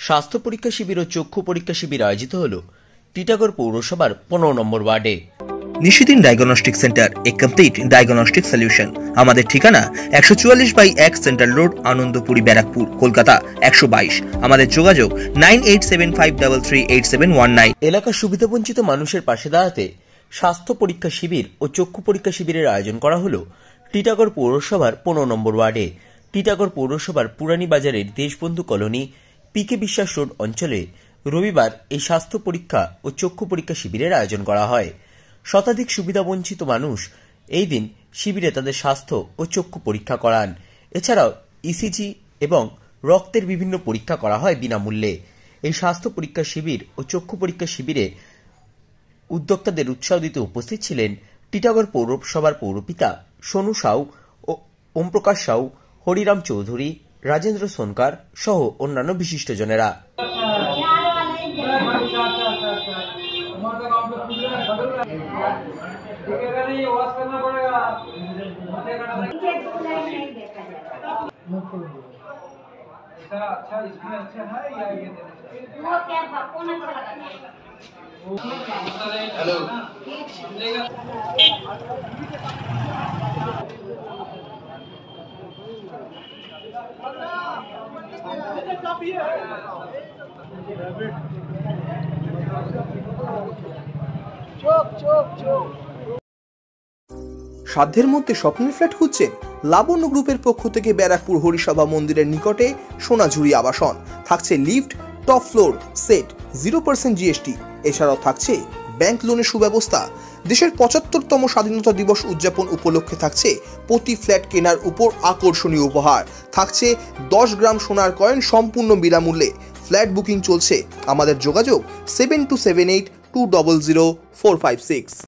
স্বাস্থ্য পরীক্ষা শিবির ও চক্ষু পরীক্ষা শিবির আয়োজিত হল টিটাগড় পৌরসভার 15 নম্বর ওয়ার্ডে। Nishidin diagnostic centre, a complete diagnostic solution. আমাদের ঠিকানা 144/1 সেন্ট্রাল রোড, আনন্দপুরি, ব্যারাকপুর, কলকাতা 122। আমাদের যোগাযোগ 9875338719। এলাকার সুবিধাবঞ্চিত মানুষের পাশে দাঁড়াতে স্বাস্থ্য পরীক্ষা শিবির ও চক্ষু পরীক্ষা শিবিরের আয়োজন করা হল টিটাগড় পৌরসভার 15 নম্বর ওয়ার্ডে। টিটাগড় পৌরসভার পুরানি বাজারের দেশবন্ধু কলোনি পিকে বিশ্বাস রোড অঞ্চলে রবিবার এই স্বাস্থ্য পরীক্ষা ও চক্ষু পরীক্ষা শিবিরের আয়োজন করা হয়। শতাধিক সুবিধাবঞ্চিত মানুষ এই দিন শিবিরে তাদের স্বাস্থ্য ও চক্ষু পরীক্ষা করান। এছাড়াও ইসিজি এবং রক্তের বিভিন্ন পরীক্ষা করা হয় বিনামূল্যে। এই স্বাস্থ্য পরীক্ষা শিবির ও চক্ষু পরীক্ষা শিবিরে উদ্যোক্তাদের উৎসাহ দিতে উপস্থিত ছিলেন টিটাগড় পৌরসভার পৌরপিতা সোনু সাউ ও ওমপ্রকাশ সাউ, হরিরাম চৌধুরী, রাজেন্দ্র সোনকার সহ অন্যান্য বিশিষ্টজনেরা। अच्छा इसमें अच्छा है या ये वो क्या कौन अच्छा लगा? हेलो चोक चोक चोक। সাধ্যের মধ্যে স্বপ্নের ফ্ল্যাট খুঁজছেন? লাবণ্য গ্রুপের পক্ষ থেকে ব্যারাকপুর হরিসভা মন্দিরের নিকটে সোনাঝুরি আবাসন। থাকছে lift, top floor, set, 0% GST। এছাড়াও থাকছে ব্যাংক লোনের সুব্যবস্থা। দেশের 75তম স্বাধীনতা দিবস উদযাপন উপলক্ষে থাকছে প্রতি ফ্ল্যাট কেনার উপর আকর্ষণীয় উপহার। থাকছে 10 গ্রাম সোনার কয়েন সম্পূর্ণ বিনামূল্যে। ফ্ল্যাট বুকিং চলছে। আমাদের যোগাযোগ 7278200456।